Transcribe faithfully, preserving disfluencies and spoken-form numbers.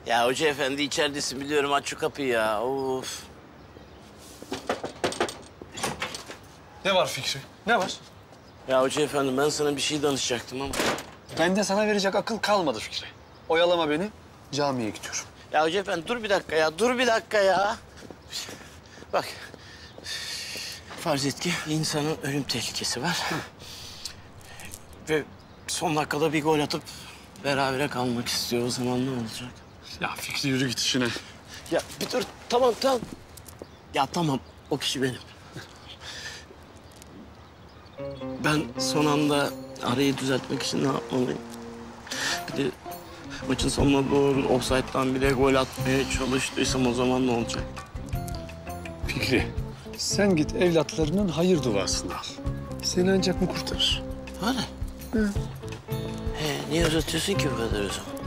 Ya hoca efendi içeridesin biliyorum, aç şu kapıyı ya. Of. Ne var Fikri? Ne var? Ya hoca efendi ben sana bir şey danışacaktım ama. Bende sana verecek akıl kalmadı Fikri. Oyalama beni, camiye gidiyorum. Ya hoca efendi dur bir dakika ya, dur bir dakika ya. Bak. Farz et ki insanın ölüm tehlikesi var. Ve son dakikada bir gol atıp berabere kalmak istiyor. O zaman ne olacak? Ya Fikri yürü git işine. Ya bir dur, tamam tamam. Ya tamam, o kişi benim. Ben son anda arayı düzeltmek için ne yapmalıyım? Bir de maçın sonuna doğru ofsayttan bile gol atmaya çalıştıysam o zaman ne olacak? Fikri, sen git evlatlarının hayır duasını al. Seni ancak bu kurtarır. Öyle. Hı. He, niye uzatıyorsun ki bu kadar o zaman?